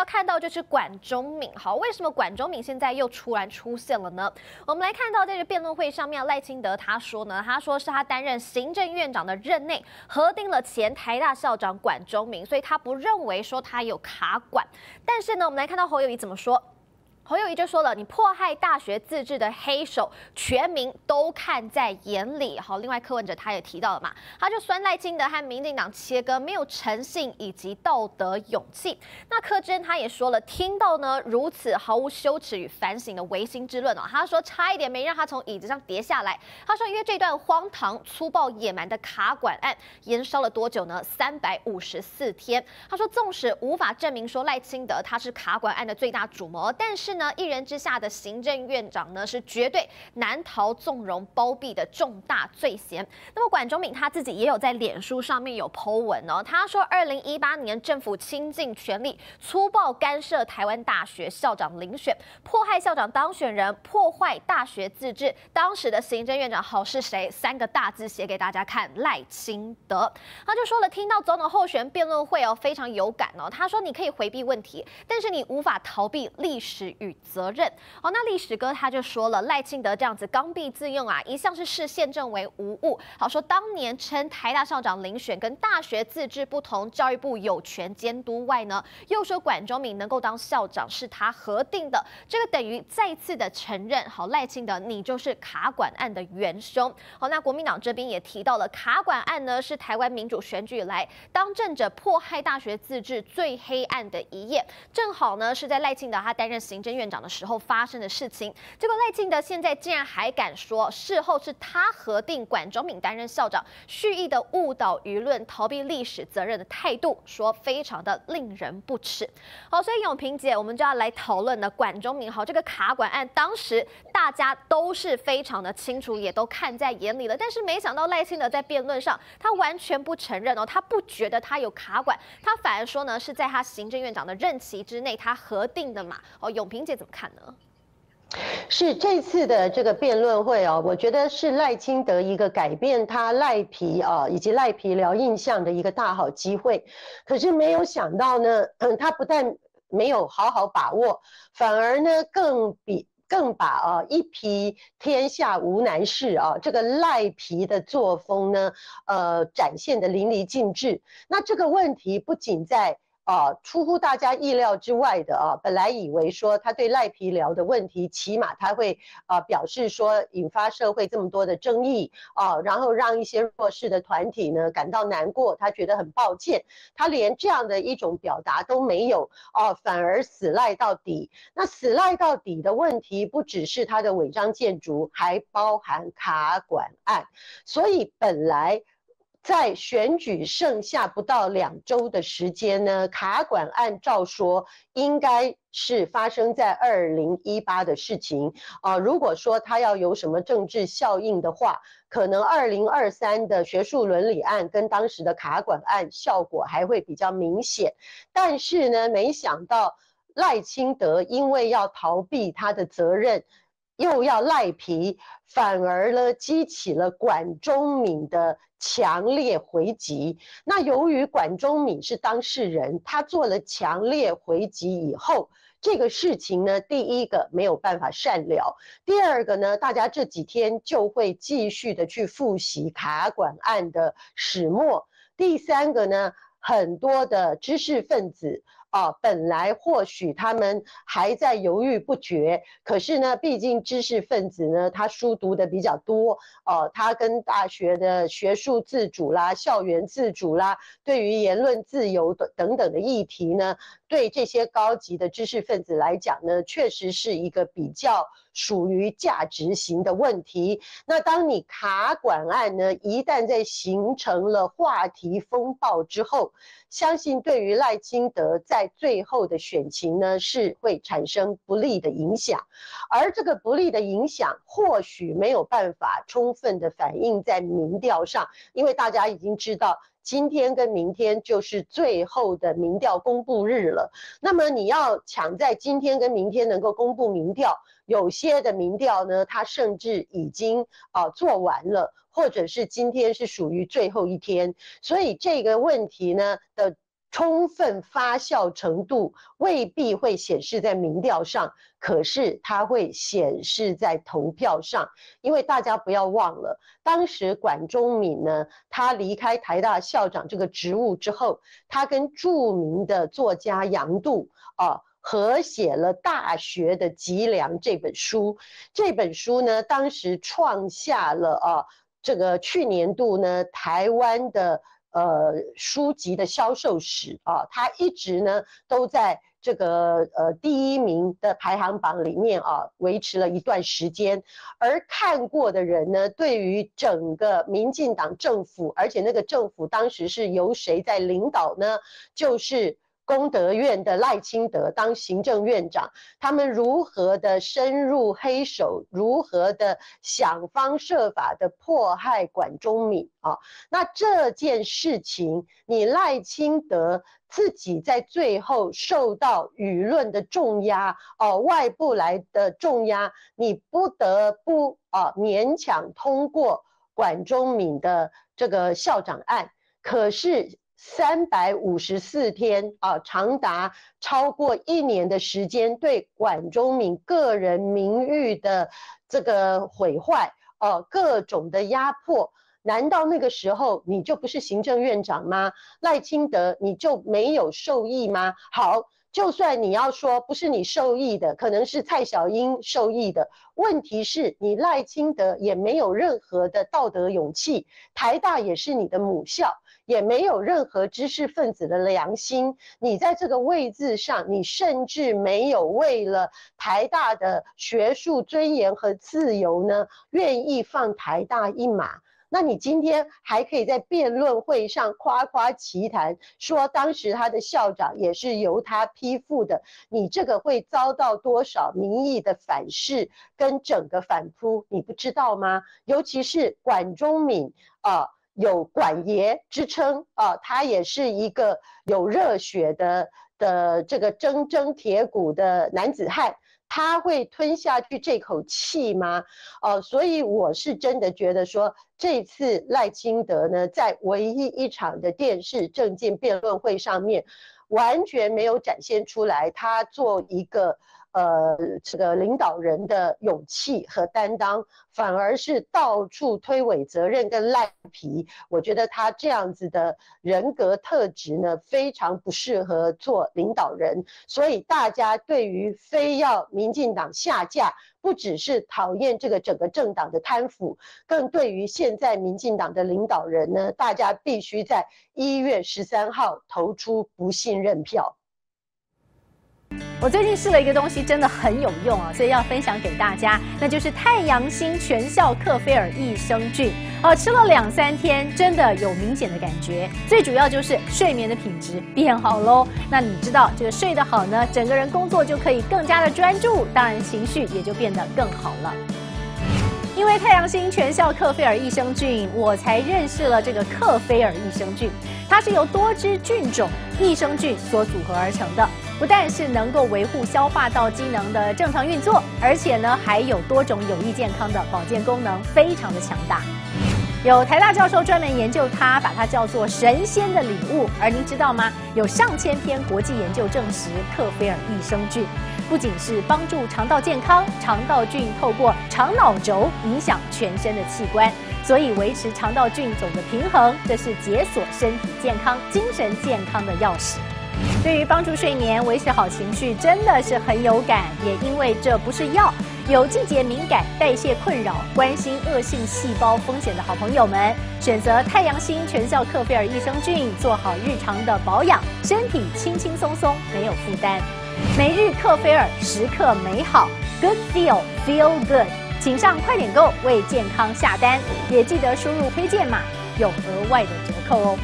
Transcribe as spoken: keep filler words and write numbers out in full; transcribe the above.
要看到就是管中闵。好，为什么管中闵现在又突然出现了呢？我们来看到在这辩论会上面，赖清德他说呢，他说是他担任行政院长的任内核定了前台大校长管中闵，所以他不认为说他有卡管。但是呢，我们来看到侯友宜怎么说。侯友宜就说了，你迫害大学自治的黑手，全民都看在眼里。好，另外柯文哲他也提到了嘛，他就酸赖清德和民进党切割，没有诚信以及道德勇气。那柯志恩他也说了，听到呢如此毫无羞耻与反省的违心之论哦，他说差一点没让他从椅子上跌下来。他说，因为这段荒唐、粗暴、野蛮的卡管案延烧了多久呢？三百五十四天。他说，纵使无法证明说赖清德他是卡管案的最大主谋，但是呢，一人之下的行政院长呢，是绝对难逃纵容包庇的重大罪嫌。那么管中闵他自己也有在脸书上面有 po 文哦，他说，二零一八年政府倾尽全力粗暴干涉台湾大学校长遴选，迫害校长当选人，破坏大学自治。当时的行政院长好是谁？三个大字写给大家看，赖清德。他就说了，听到总统候选辩论会哦，非常有感哦。他说，你可以回避问题，但是你无法逃避历史与责任。哦，那历史哥他就说了，赖清德这样子刚愎自用啊，一向是视宪政为无物。好，说当年称台大校长遴选跟大学自治不同，教育部有权监督外呢，又说管中闵能够当校长是他核定的，这个等于再次的承认，好，赖清德你就是卡管案的元凶。好，那国民党这边也提到了，卡管案呢是台湾民主选举以来当政者迫害大学自治最黑暗的一页，正好呢是在赖清德他担任行政院长的时候发生的事情。结果赖清德现在竟然还敢说事后是他核定管中闵担任校长，蓄意的误导舆论、逃避历史责任的态度，说非常的令人不齿。好，所以永平姐，我们就要来讨论了管中闵。好，这个卡管案当时大家都是非常的清楚，也都看在眼里了。但是没想到赖清德在辩论上，他完全不承认哦，他不觉得他有卡管，他反而说呢是在他行政院长的任期之内他核定的嘛。哦，永平姐怎么看呢？ 是这次的这个辩论会哦，我觉得是赖清德一个改变他赖皮啊以及赖皮聊印象的一个大好机会。可是没有想到呢，嗯，他不但没有好好把握，反而呢更比更把啊一皮天下无难事啊这个赖皮的作风呢，呃展现的淋漓尽致。那这个问题不仅在啊，出乎大家意料之外的啊！本来以为说他对赖皮聊的问题，起码他会啊表示说引发社会这么多的争议啊，然后让一些弱势的团体呢感到难过，他觉得很抱歉。他连这样的一种表达都没有啊，反而死赖到底。那死赖到底的问题，不只是他的违章建筑，还包含卡管案。所以本来在选举剩下不到两周的时间呢，卡管案照说应该是发生在二零一八的事情啊、呃。如果说它要有什么政治效应的话，可能二零二三的学术伦理案跟当时的卡管案效果还会比较明显。但是呢，没想到赖清德因为要逃避他的责任，又要赖皮，反而呢激起了管中闵的强烈回击。那由于管中闵是当事人，他做了强烈回击以后，这个事情呢，第一个没有办法善了，第二个呢，大家这几天就会继续的去复习卡管案的始末，第三个呢，很多的知识分子啊，本来或许他们还在犹豫不决，可是呢，毕竟知识分子呢，他书读的比较多，哦、呃，他跟大学的学术自主啦、校园自主啦，对于言论自由的等等的议题呢，对这些高级的知识分子来讲呢，确实是一个比较属于价值型的问题。那当你卡管案呢，一旦在形成了话题风暴之后，相信对于赖清德在最后的选情呢，是会产生不利的影响。而这个不利的影响，或许没有办法充分的反映在民调上，因为大家已经知道，今天跟明天就是最后的民调公布日了。那么你要抢在今天跟明天能够公布民调，有些的民调呢，它甚至已经啊、呃、做完了，或者是今天是属于最后一天。所以这个问题呢的充分发酵程度未必会显示在民调上，可是它会显示在投票上。因为大家不要忘了，当时管中闵呢，他离开台大校长这个职务之后，他跟著名的作家杨度啊合写了《大学的脊梁》这本书。这本书呢，当时创下了啊这个去年度呢台湾的呃书籍的销售史啊，它一直呢都在这个呃第一名的排行榜里面啊维持了一段时间。而看过的人呢，对于整个民进党政府，而且那个政府当时是由谁在领导呢？就是功德院的赖清德当行政院长，他们如何的深入黑手，如何的想方设法的迫害管中闵啊？那这件事情，你赖清德自己在最后受到舆论的重压哦，外部来的重压，你不得不啊勉强通过管中闵的这个校长案，可是三百五十四天啊，长达超过一年的时间，对管中闵个人名誉的这个毁坏，哦、啊，各种的压迫。难道那个时候你就不是行政院长吗？赖清德你就没有受益吗？好，就算你要说不是你受益的，可能是蔡小英受益的，问题是你赖清德也没有任何的道德勇气，台大也是你的母校，也没有任何知识分子的良心，你在这个位置上，你甚至没有为了台大的学术尊严和自由呢，愿意放台大一马。那你今天还可以在辩论会上夸夸其谈，说当时他的校长也是由他批复的，你这个会遭到多少民意的反噬跟整个反扑，你不知道吗？尤其是管中闵啊、呃，有管爷之称啊、呃，他也是一个有热血的的这个铮铮铁骨的男子汉。他会吞下去这口气吗？呃，所以我是真的觉得说，这次赖清德呢，在唯一一场的电视政见辩论会上面，完全没有展现出来他做一个呃这个领导人的勇气和担当，反而是到处推诿责任跟赖皮。我觉得他这样子的人格特质呢，非常不适合做领导人。所以大家对于非要民进党下架，不只是讨厌这个整个政党的贪腐，更对于现在民进党的领导人呢，大家必须在一月十三号投出不信任票。 我最近试了一个东西，真的很有用啊，所以要分享给大家，那就是太阳星全效克菲尔益生菌。呃，吃了两三天，真的有明显的感觉。最主要就是睡眠的品质变好喽。那你知道这个睡得好呢，整个人工作就可以更加的专注，当然情绪也就变得更好了。因为太阳星全效克菲尔益生菌，我才认识了这个克菲尔益生菌。它是由多支菌种益生菌所组合而成的，不但是能够维护消化道机能的正常运作，而且呢还有多种有益健康的保健功能，非常的强大。有台大教授专门研究它，把它叫做神仙的礼物。而您知道吗？有上千篇国际研究证实，克菲尔益生菌不仅是帮助肠道健康，肠道菌透过肠脑轴影响全身的器官，所以维持肠道菌种的平衡，这是解锁身体健康、精神健康的钥匙。对于帮助睡眠、维持好情绪，真的是很有感。也因为这不是药，有季节敏感、代谢困扰、关心恶性细胞风险的好朋友们，选择太阳星全效克菲尔益生菌，做好日常的保养，身体轻轻松松，没有负担。每日克菲尔，时刻美好 ，Good Feel Feel Good， 请上快点购为健康下单，也记得输入推荐码，有额外的折扣哦。